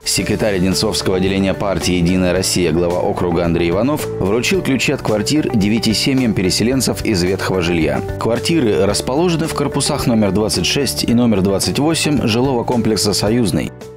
Секретарь Одинцовского отделения партии «Единая Россия», глава округа Андрей Иванов, вручил ключи от квартир 9 семьям переселенцев из ветхого жилья. Квартиры расположены в корпусах номер 26 и номер 28 жилого комплекса «Союзный».